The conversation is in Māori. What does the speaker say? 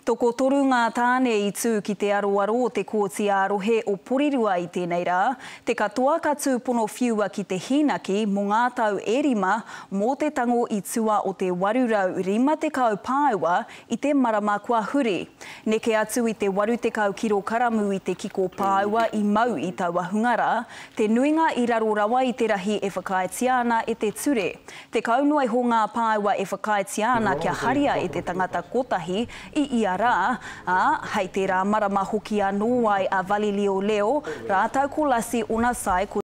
Toko toru ngā tāne I tū ki te aroaro o te kōti ārohe o Porirua I tēnei rā, te katoa ka tūpono whiua ki te hinaki mō ngā tau erima mō te tango I tua o te 850 Paua I te marama kua huri. Neke atu I te 80 kilo karamu I te kiko Paua I mau I taua hungara, te nuinga I raro rawa I te rahi e whakaiti ana e te ture. Te kaunua I ho ngā Paua e whakaiti ana kia haria e te tangata kotahi I ia rā, hei te rā marama hoki anō ai a Vali Leo rātau ko lasi ona sai ko